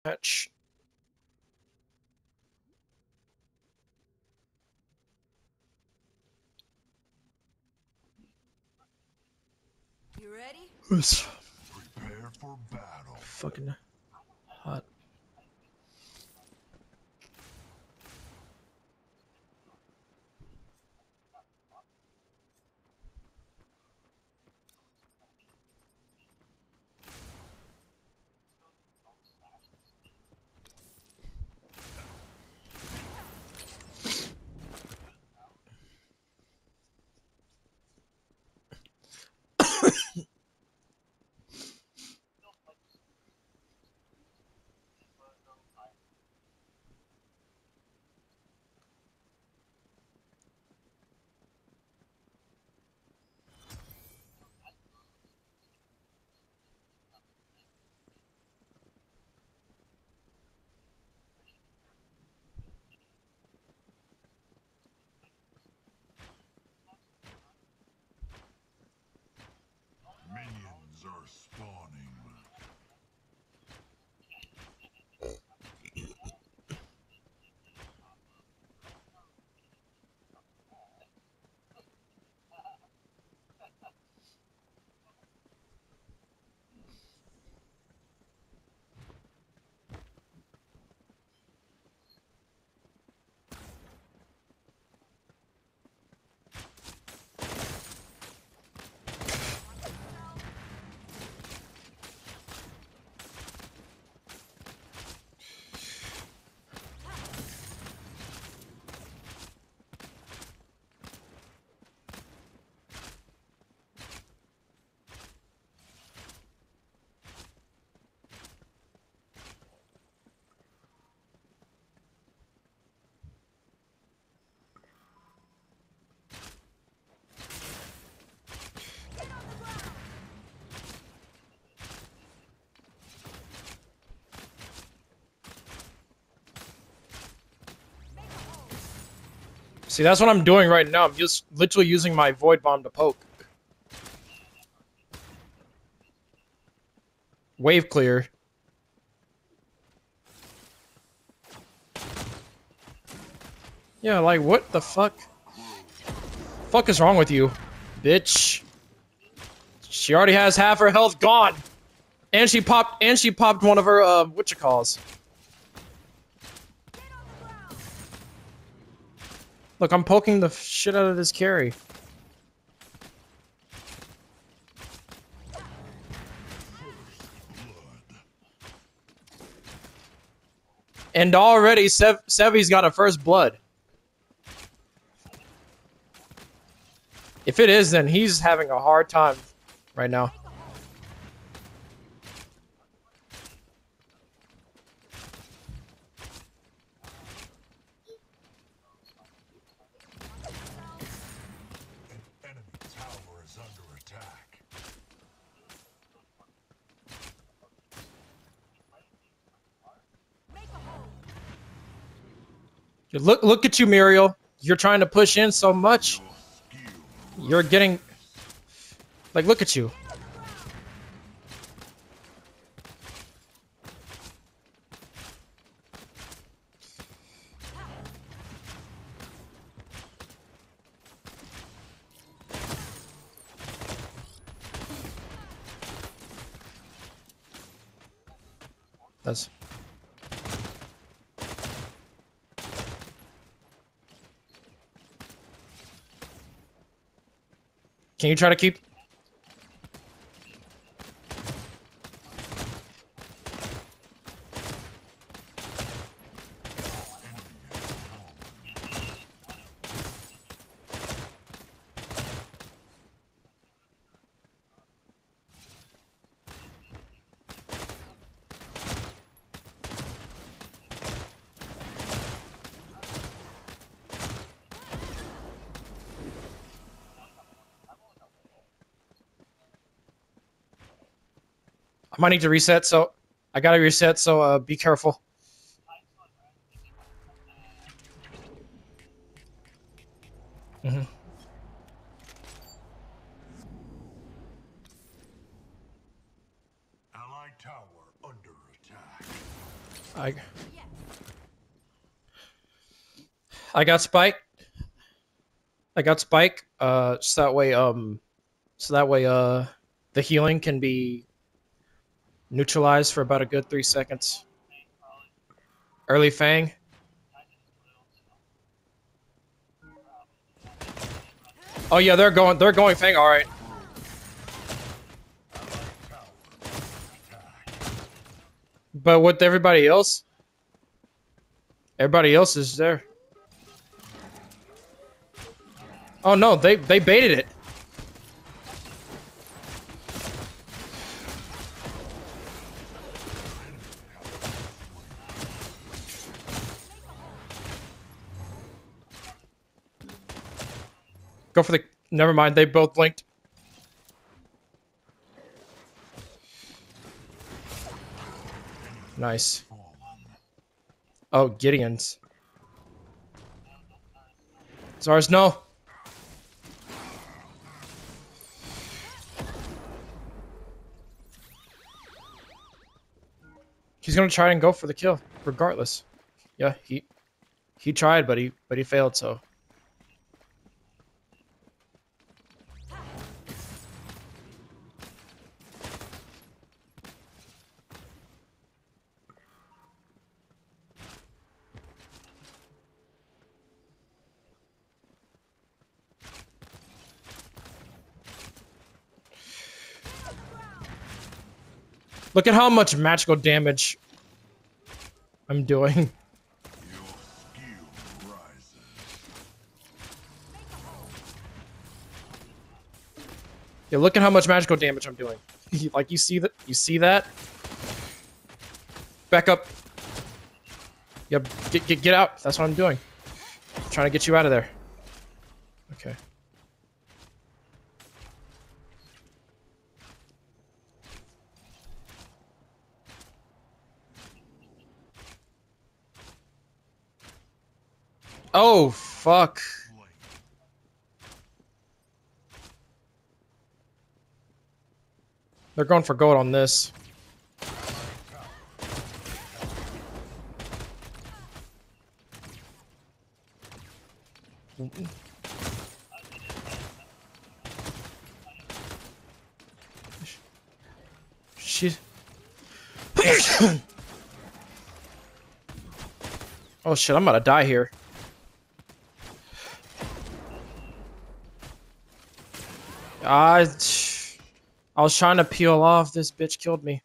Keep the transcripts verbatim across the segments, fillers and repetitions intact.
match. You ready? It's Prepare for battle. fucking hot. Minions are spawning. See, that's what I'm doing right now. I'm just literally using my void bomb to poke. Wave clear. Yeah, like what the fuck? Fuck is wrong with you, bitch? She already has half her health gone, and she popped and she popped one of her uh whatchamacalls. Look, I'm poking the shit out of this carry. And already, Sev Sevi's got a first blood. If it is, then he's having a hard time right now. An enemy tower is under attack. Look, look at you, Muriel. You're trying to push in so much. You're getting... Like, look at you. That's... Can you try to keep... I might need to reset, so... I gotta reset, so uh, be careful. Mm-hmm. Allied tower under attack. I I got Spike. I got Spike. Uh, so that way, um, so that way, uh, the healing can be neutralized for about a good three seconds. Early Fang. Oh yeah, they're going. They're going Fang. All right. But with everybody else, everybody else is there. Oh no, they they baited it. Go for the. Never mind. They both blinked. Nice. Oh, Gideon's. Zars, no. He's gonna try and go for the kill, regardless. Yeah, he he tried, but he but he failed. So. Look at how much magical damage I'm doing. Your skill rises. Yeah, look at how much magical damage I'm doing. Like you see that? You see that? Back up. Yep, get get get out. That's what I'm doing. I'm trying to get you out of there. Okay. Oh fuck. They're going for gold on this. Shit. Oh shit, I'm about to die here. I, I was trying to peel off. This bitch killed me.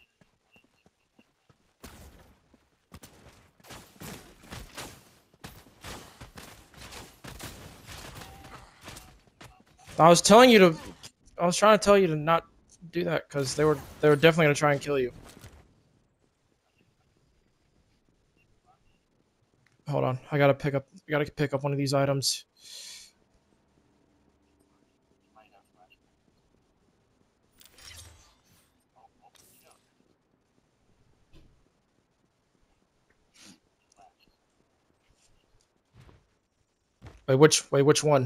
I was telling you to. I was trying to tell you to not do that because they were they were definitely gonna try and kill you. Hold on, I gotta pick up. I gotta pick up one of these items. Wait, which wait which one?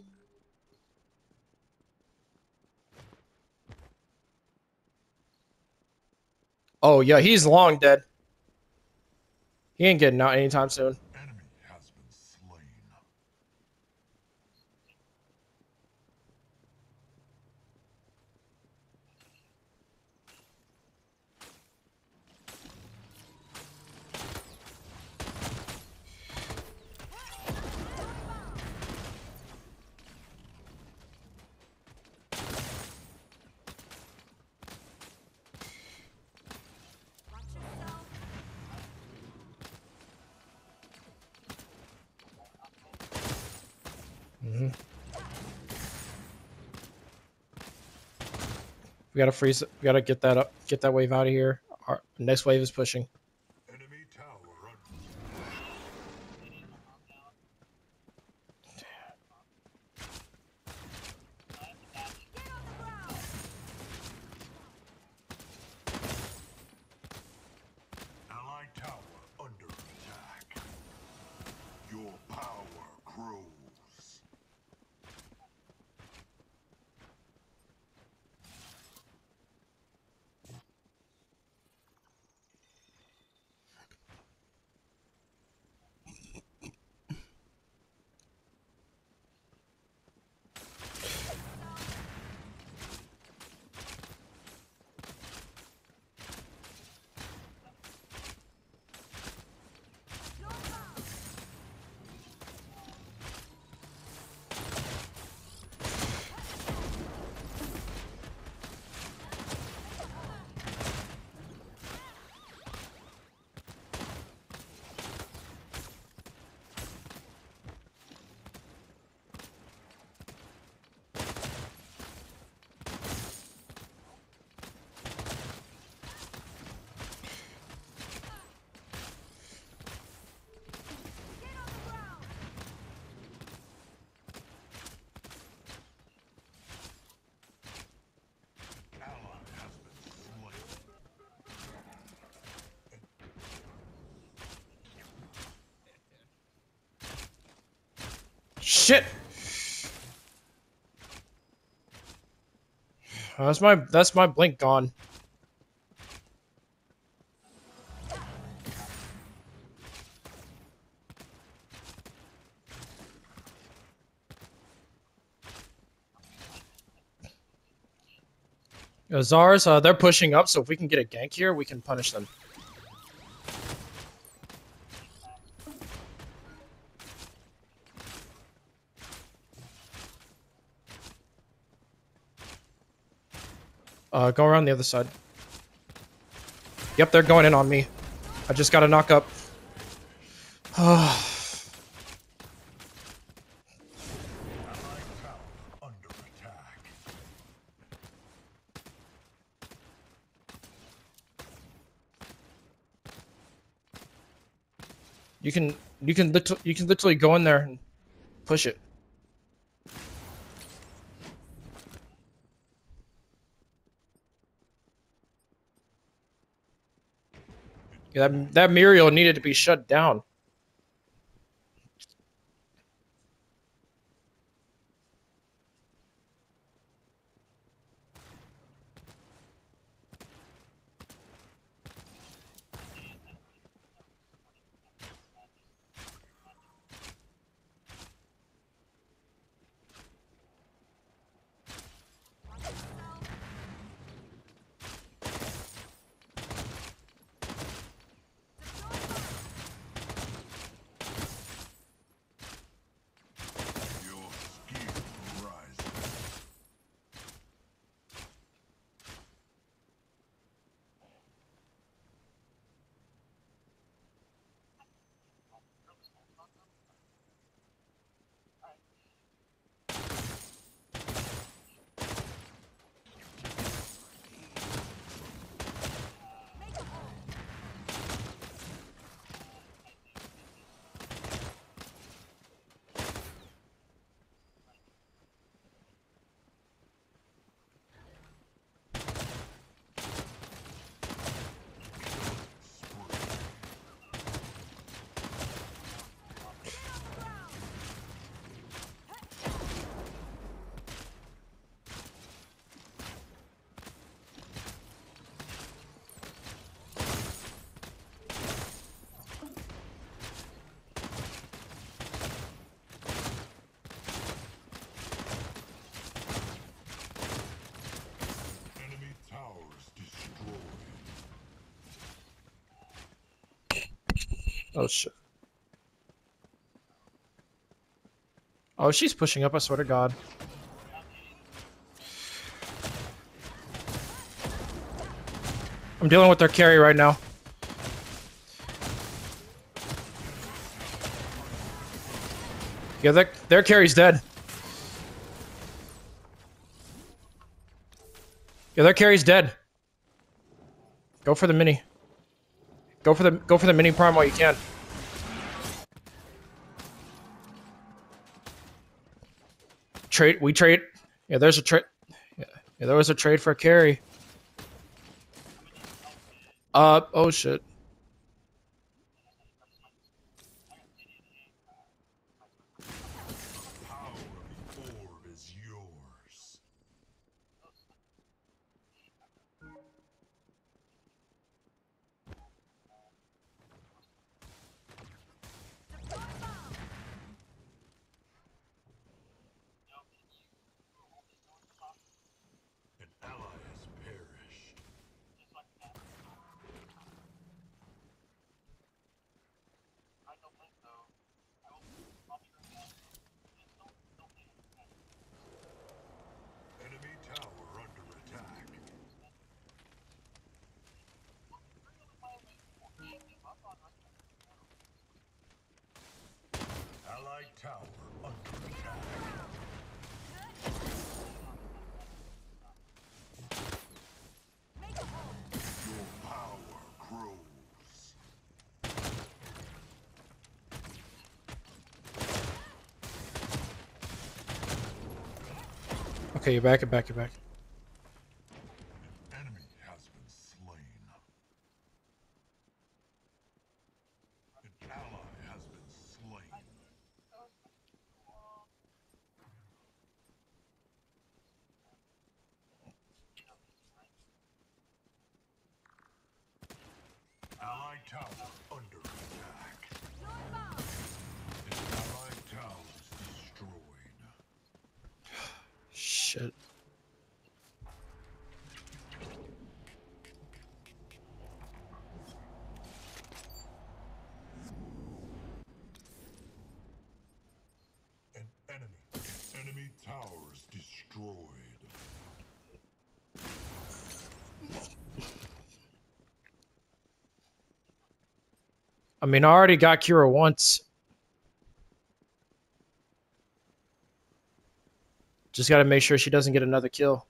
Oh yeah, he's long dead. He ain't getting out anytime soon. Enemy has been slain. Mm-hmm. We gotta freeze it. We gotta get that up. Get that wave out of here. Our next wave is pushing. Enemy tower under. Allied tower under attack. Your power grows. shit! Oh, that's my that's my blink gone. Azars, uh, they're pushing up, so if we can get a gank here, we can punish them. Uh, go around the other side. Yep, they're going in on me. I just gotta knock up. Under attack. You can you can literally you can literally go in there and push it. Yeah, that that Muriel needed to be shut down. Your skill rises. Enemy towers destroyed. Oh shit. Oh, she's pushing up, I swear to God. I'm dealing with their carry right now. Yeah, their, their carry's dead. Yeah, their carry's dead. Go for the mini. Go for the go for the mini prime while you can. Trade. We trade. Yeah, there's a trade. Yeah, yeah, there was a trade for a carry. Uh oh shit. Power of the orb is yours. An ally has perished. Enemy tower under attack. Allied tower under attack. Your power grows. Okay, you're back. You're back. You're back. An enemy has been slain. An ally has been slain. tower under attack. Allied towers destroyed. Shit. An enemy. Enemy towers destroyed. I mean, I already got Kira once. Just gotta make sure she doesn't get another kill.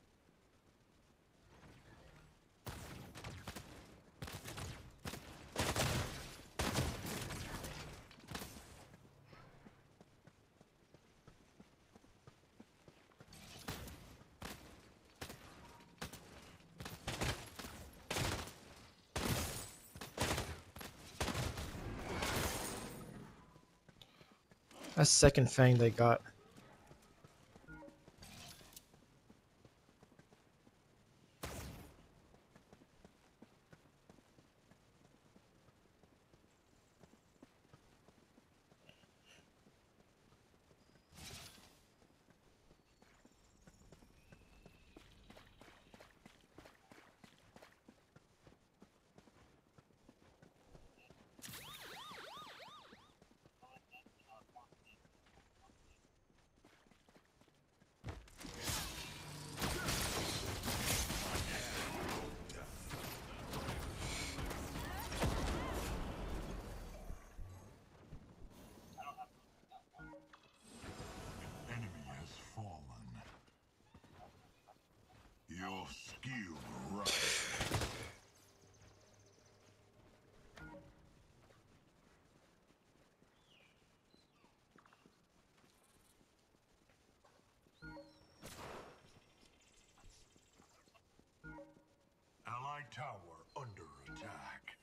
That second fang they got. Enemy has fallen. Your skill right. Allied tower under attack.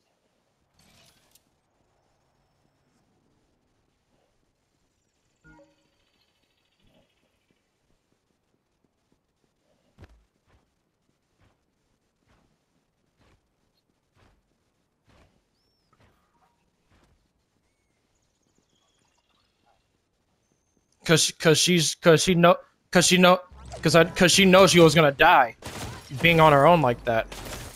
Cause, cause she's, cause she know, cause she know, cause I, cause she knows she was gonna die, being on her own like that.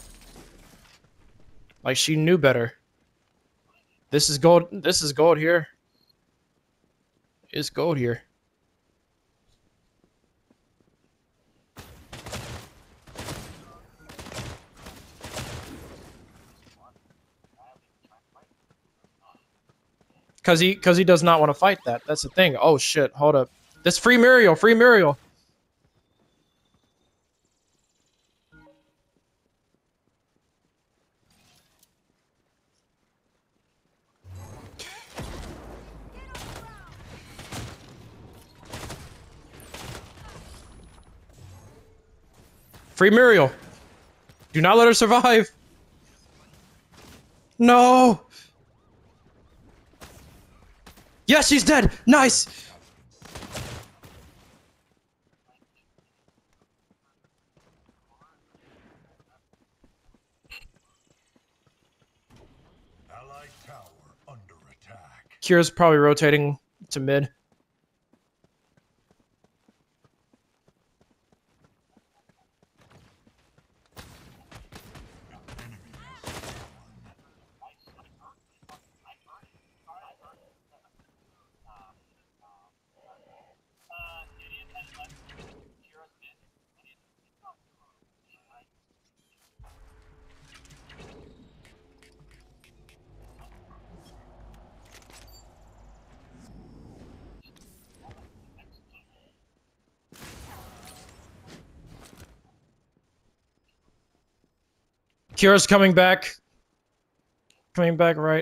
Like she knew better. This is gold. This is gold here. It's gold here. Cause he, cause he does not want to fight that. That's the thing. Oh shit! Hold up. This free Muriel. Free Muriel. Free Muriel. Do not let her survive. No. Yes, she's dead. Nice. Allied tower under attack. Kira's probably rotating to mid. Kira's coming back. Coming back right.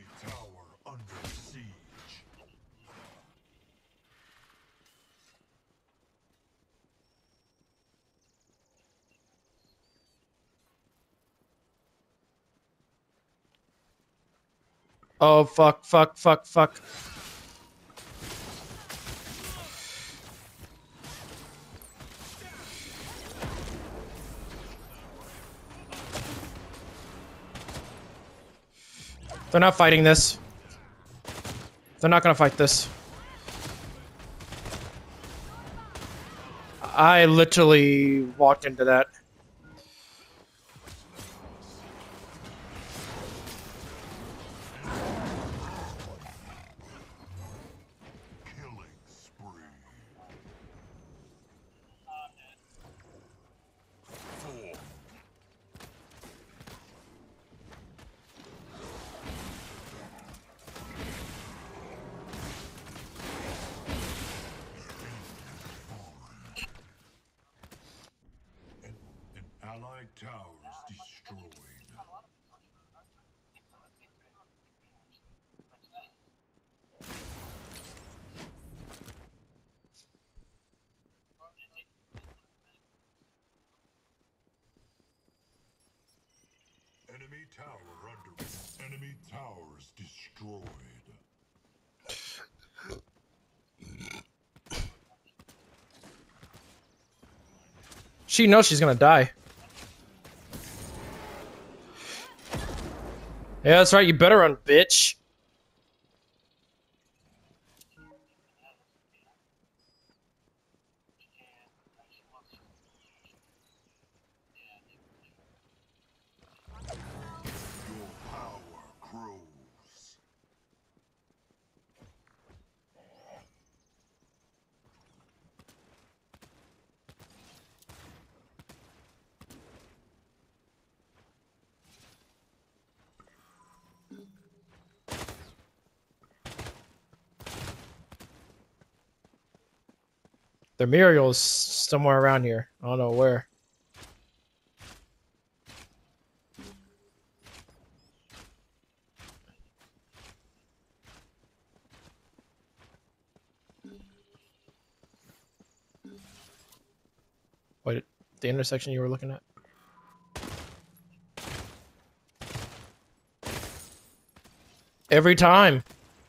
tower under siege. Oh, fuck, fuck, fuck, fuck. They're not fighting this. They're not gonna fight this. I literally walked into that. Killing spree. Four. An, an allied tower is destroyed. Enemy tower under. Enemy towers destroyed. She knows she's gonna die. Yeah, that's right. You better run, bitch. Your power grows. The Muriel's somewhere around here. I don't know where. What, the intersection you were looking at? Every time.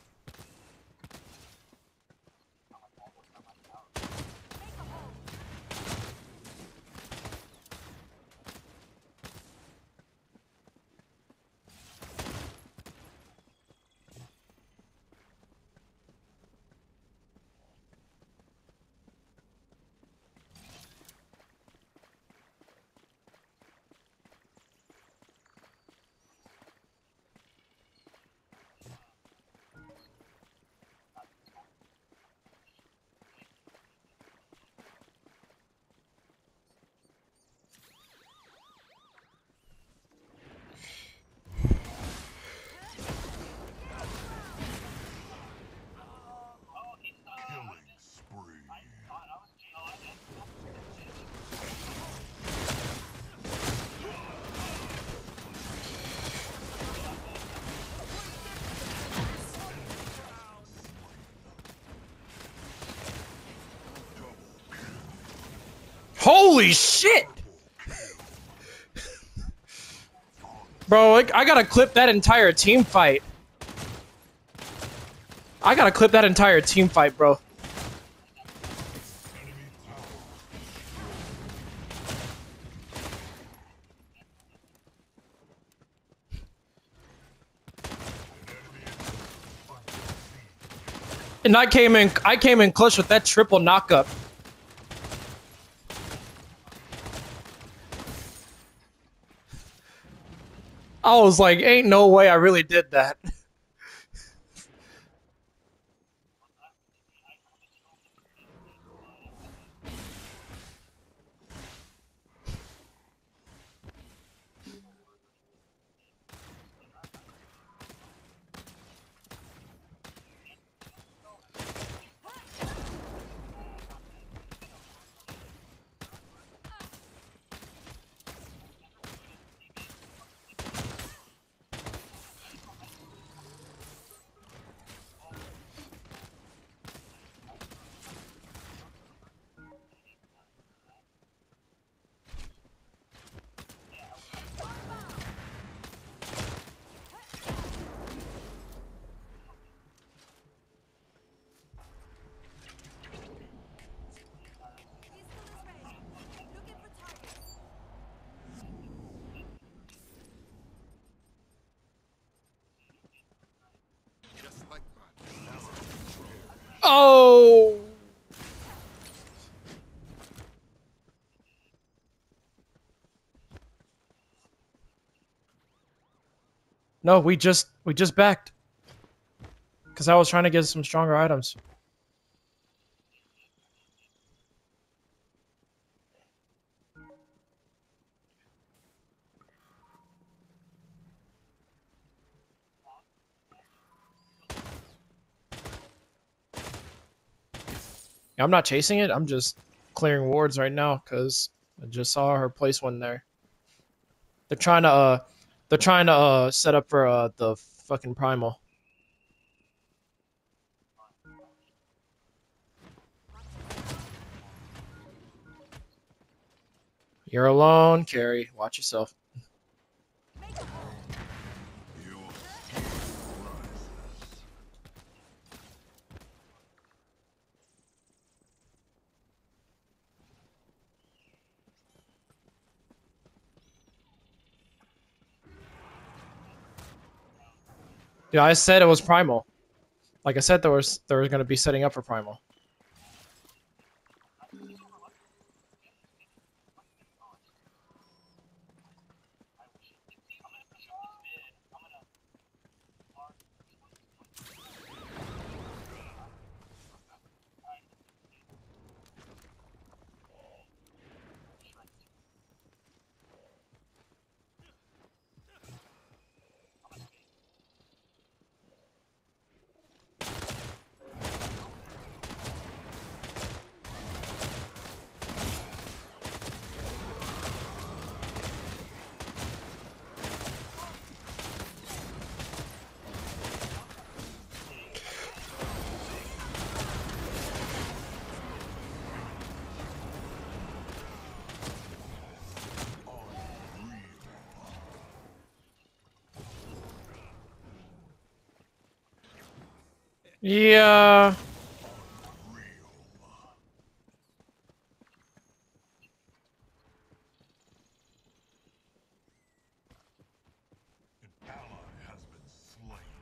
Killing spree. Holy shit! Bro, like, I gotta clip that entire team fight. I gotta clip that entire team fight, bro. Enemy tower. And I came in, I came in clutch with that triple knockup. I was like, ain't no way I really did that. Oh! No, we just we just backed. Cause I was trying to get some stronger items. Yeah, I'm not chasing it. I'm just clearing wards right now because I just saw her place one there. They're trying to uh, they're trying to uh set up for uh the fucking primal. You're alone, Carrie. Watch yourself. Yeah, I said it was primal. Like I said, there was there was gonna be setting up for primal. Yeah. An ally has been slain.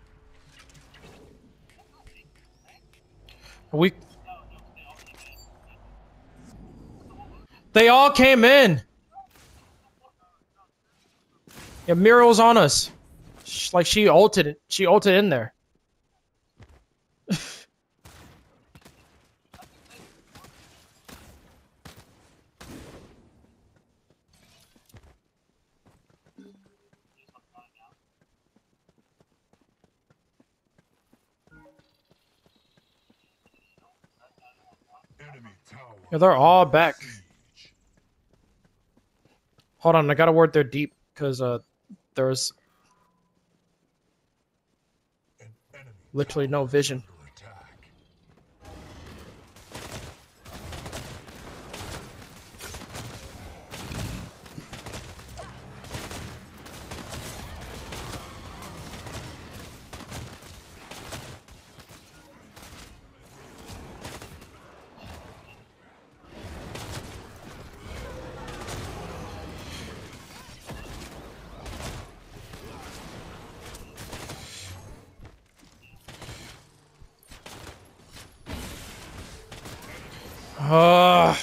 We. They all came in. Yeah, Muriel's on us. Sh- Like she ulted. She ulted in there. Enemy tower. Yeah, they're all back. Siege. Hold on, I gotta ward there deep because uh, there's An enemy literally tower no is vision. under attack. Ugh.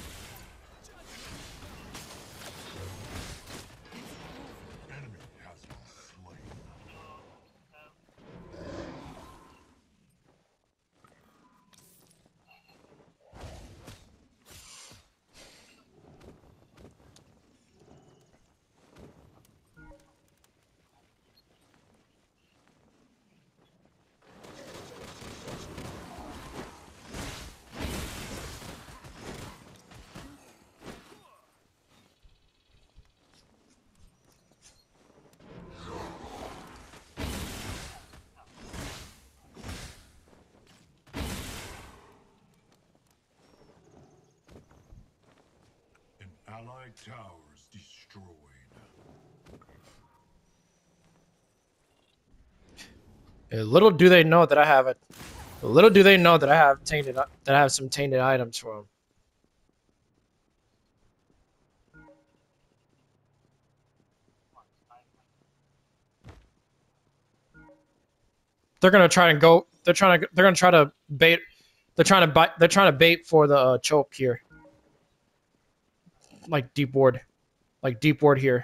Enemy has been slain. An allied tower is destroyed. Yeah, little do they know that I have it. Little do they know that I have tainted that I have some tainted items for them. They're gonna try and go. They're trying to. They're gonna try to bait. They're trying to bite. They're trying to bait for the uh, choke here. Like deep ward, like deep ward here.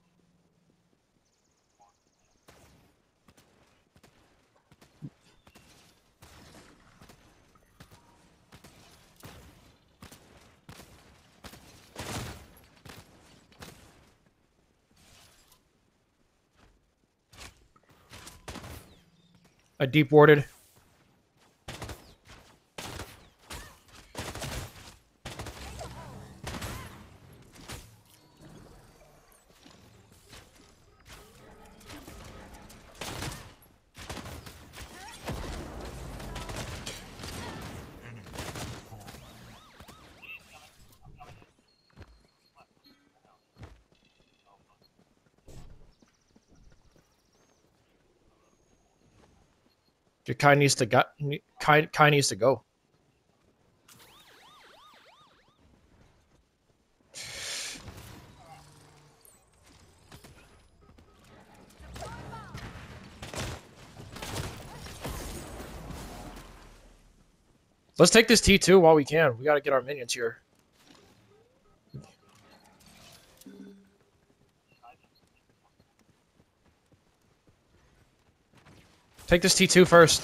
I deep warded. Your Kai needs to got Kai, Kai needs to go. Let's take this T two while we can. We gotta get our minions here. Take this T two first.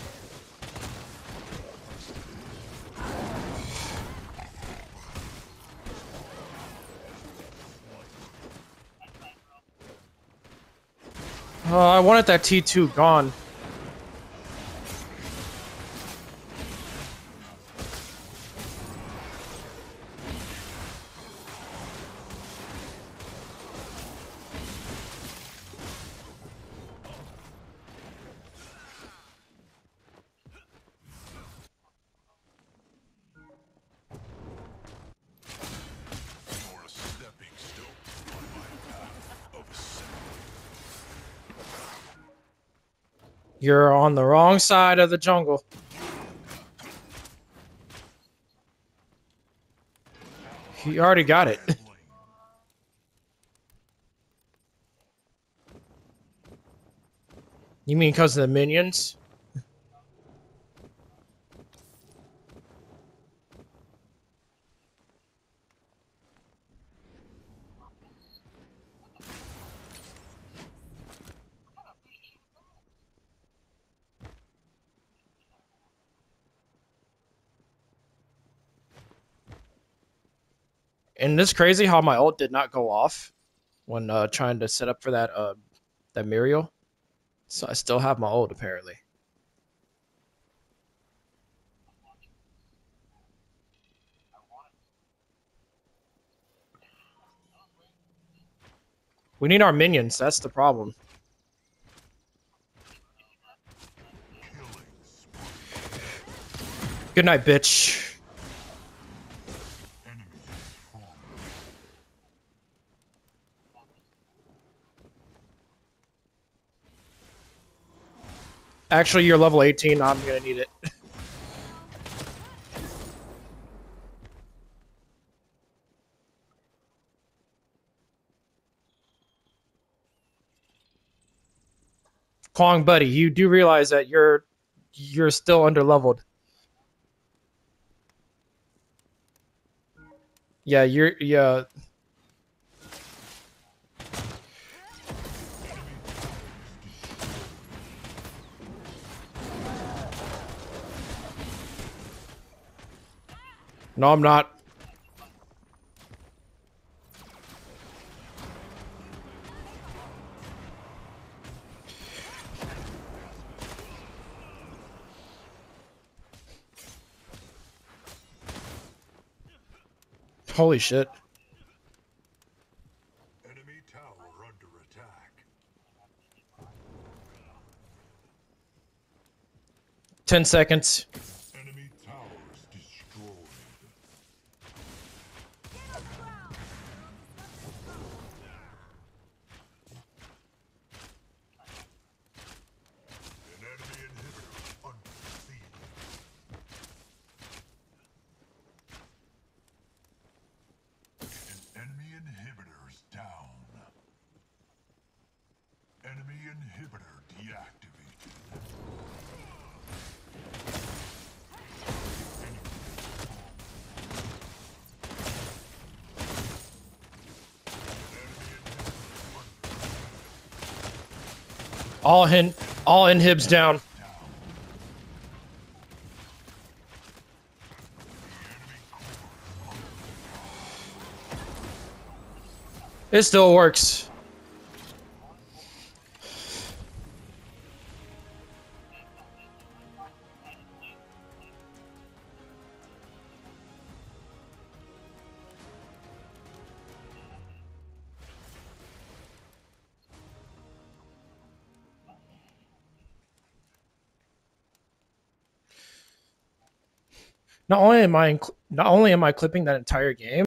Oh, I wanted that T two gone. You're a stepping stone on my path of ascent. You're on the wrong side of the jungle. He already got it. You mean because of the minions? And it's crazy how my ult did not go off when uh, trying to set up for that uh, that Muriel. So I still have my ult apparently. We need our minions. That's the problem. Good night, bitch. Actually, you're level eighteen. I'm gonna need it. Kwong, buddy, you do realize that you're you're still underleveled. Yeah, you're yeah. No, I'm not. Holy shit. Enemy tower under attack. Ten seconds. Enemy towers destroyed. An enemy inhibitor under siege. An enemy inhibitor's down. Enemy inhibitor deactivated. All hin all inhibs down. It still works. Not only am I not only am I clipping that entire game,